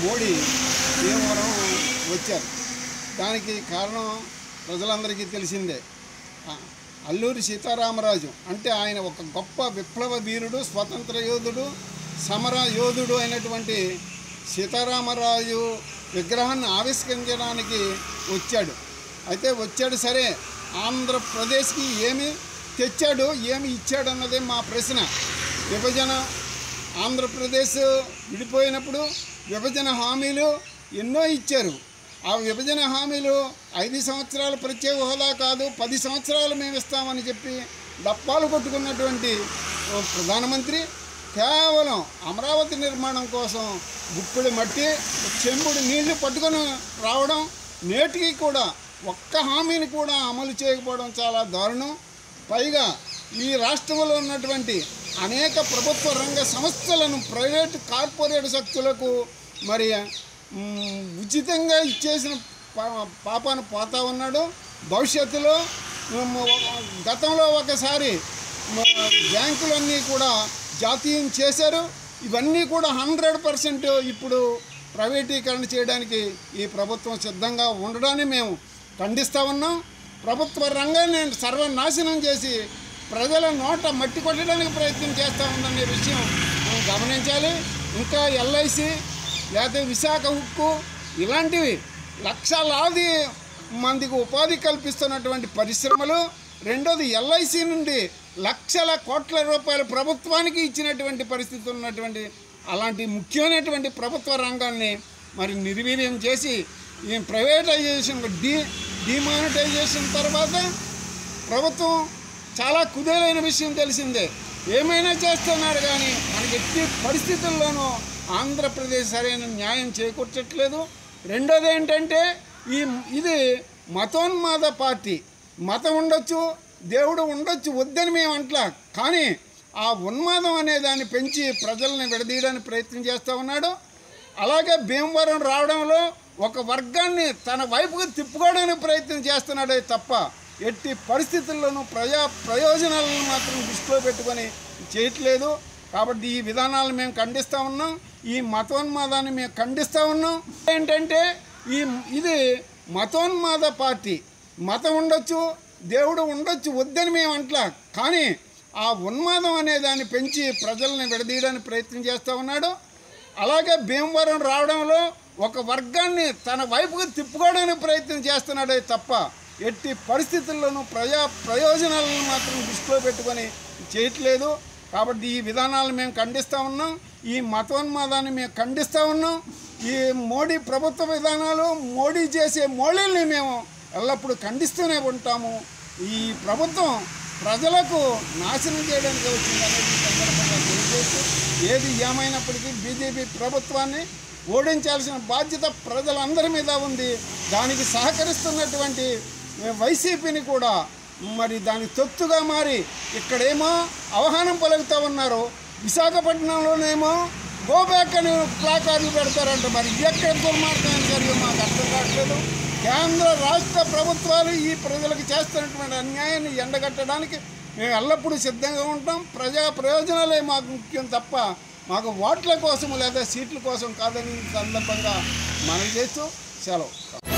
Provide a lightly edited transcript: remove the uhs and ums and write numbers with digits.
మోడీ భీమవరం వచ్చారు. దానికి కారణం ప్రజలందరికీ తెలిసిందే. అల్లూరి సీతారామరాజు అంటే ఆయన ఒక గొప్ప విప్లవ వీరుడు, స్వతంత్ర యోధుడు, సమర యోధుడు అయినటువంటి సీతారామరాజు విగ్రహాన్ని ఆవిష్కరించడానికి వచ్చాడు. అయితే వచ్చాడు సరే, ఆంధ్రప్రదేశ్కి ఏమి తెచ్చాడు, ఏమి ఇచ్చాడు అన్నదే మా ప్రశ్న. విభజన ఆంధ్రప్రదేశ్ విడిపోయినప్పుడు విభజన హామీలు ఎన్నో ఇచ్చారు. ఆ విభజన హామీలు 5 సంవత్సరాలు ప్రత్యేక హోదా కాదు 10 సంవత్సరాలు మేము ఇస్తామని చెప్పి డప్పాలు కొట్టుకున్నటువంటి ప్రధానమంత్రి కేవలం అమరావతి నిర్మాణం కోసం గుప్పిడి మట్టి చెంబుడు నీళ్లు పట్టుకొని రావడం, నేటికి కూడా ఒక్క హామీని కూడా అమలు చేయకపోవడం చాలా దారుణం. పైగా ఈ రాష్ట్రంలో ఉన్నటువంటి అనేక ప్రభుత్వ రంగ సంస్థలను ప్రైవేటు కార్పొరేట్ శక్తులకు మరి ఉచితంగా ఇచ్చేసిన పాపాన పోతా ఉన్నాడు. భవిష్యత్తులో గతంలో ఒకసారి బ్యాంకులన్నీ కూడా జాతీయం చేశారు. ఇవన్నీ కూడా 100% ఇప్పుడు ప్రైవేటీకరణ చేయడానికి ఈ ప్రభుత్వం సిద్ధంగా ఉండడాన్ని మేము ఖండిస్తూ ఉన్నాం. ప్రభుత్వ రంగాన్ని సర్వనాశనం చేసి ప్రజల నోట మట్టి కొట్టడానికి ప్రయత్నం చేస్తూ ఉందనే విషయం మనం గమనించాలి. ఇంకా ఎల్ఐసి లేకపోతే విశాఖ ఉక్కు ఇలాంటివి లక్షలాది మందికి ఉపాధి కల్పిస్తున్నటువంటి పరిశ్రమలు. రెండోది ఎల్ఐసి నుండి లక్షల కోట్ల రూపాయలు ప్రభుత్వానికి ఇచ్చినటువంటి పరిస్థితి ఉన్నటువంటి అలాంటి ముఖ్యమైనటువంటి ప్రభుత్వ రంగాన్ని మరి నిర్వీర్యం చేసి ఈ ప్రైవేటైజేషన్ డిమానిటైజేషన్ తర్వాత ప్రభుత్వం చాలా కుదేలైన విషయం తెలిసిందే. ఏమైనా చేస్తున్నారు కానీ మనకి ఎట్టి పరిస్థితుల్లోనూ ఆంధ్రప్రదేశ్ సరైన న్యాయం చేకూర్చట్లేదు. రెండోది ఏంటంటే ఇది మతోన్మాద పార్టీ. మతం ఉండొచ్చు, దేవుడు ఉండొచ్చు, వద్దని మేము అంటలా. కానీ ఆ ఉన్మాదం అనే దాన్ని పెంచి ప్రజల్ని విడదీయడానికి ప్రయత్నం చేస్తూ ఉన్నాడు. అలాగే భీమవరం రావడంలో ఒక వర్గాన్ని తన వైపుకు తిప్పుకోవడానికి ప్రయత్నం చేస్తున్నాడే తప్ప ఎట్టి పరిస్థితుల్లోనూ ప్రయోజనాలను మాత్రం దృష్టిలో పెట్టుకొని చేయట్లేదు. కాబట్టి ఈ విధానాలను మేము ఖండిస్తూ ఉన్నాం. ఈ మతోన్మాదాన్ని మేము ఖండిస్తూ ఉన్నాం. ఏంటంటే ఇది మతోన్మాద పార్టీ. మతం ఉండొచ్చు, దేవుడు ఉండొచ్చు, వద్దని మేము అంటలా. కానీ ఆ ఉన్మాదం అనే దాన్ని పెంచి ప్రజల్ని విడదీయడానికి ప్రయత్నం చేస్తూ ఉన్నాడు. అలాగే భీమవరం రావడంలో ఒక వర్గాన్ని తన వైపుకు తిప్పుకోవడానికి ప్రయత్నం చేస్తున్నాడే తప్ప ఎట్టి పరిస్థితుల్లోనూ ప్రయోజనాలను మాత్రం దృష్టిలో పెట్టుకొని చేయట్లేదు. కాబట్టి ఈ విధానాలను మేము ఖండిస్తూ ఉన్నాం. ఈ మతోన్మాదాన్ని మేము ఖండిస్తూ ఉన్నాం. ఈ మోడీ ప్రభుత్వ విధానాలు, మోడీ చేసే మోడల్ని మేము ఎల్లప్పుడూ ఖండిస్తూనే ఉంటాము. ఈ ప్రభుత్వం ప్రజలకు నాశనం చేయడానికి వచ్చిందనేది సందర్భంగా తెలియజేస్తూ, ఏది ఏమైనప్పటికీ బీజేపీ ప్రభుత్వాన్ని ఓడించాల్సిన బాధ్యత ప్రజలందరి మీద ఉంది. దానికి సహకరిస్తున్నటువంటి వైసీపీని కూడా మరి దాని తొత్తుగా మారి ఇక్కడేమో ఆహ్వానం పలుకుతూ ఉన్నారు, విశాఖపట్నంలోనేమో గో బ్యాక్ అని ప్లాకార్డులు పెడతారంట. మరి ఎక్కడ దుర్మార్గమైన చర్య మాకు అర్థం కావట్లేదు. కేంద్ర రాష్ట్ర ప్రభుత్వాలు ఈ ప్రజలకు చేస్తున్నటువంటి అన్యాయాన్ని ఎండగట్టడానికి మేము ఎల్లప్పుడూ సిద్ధంగా ఉంటాం. ప్రజా ప్రయోజనాలే మాకు ముఖ్యం తప్ప మాకు ఓట్ల కోసం లేదా సీట్ల కోసం కాదని సందర్భంగా మనం చేస్తూ సెలవు.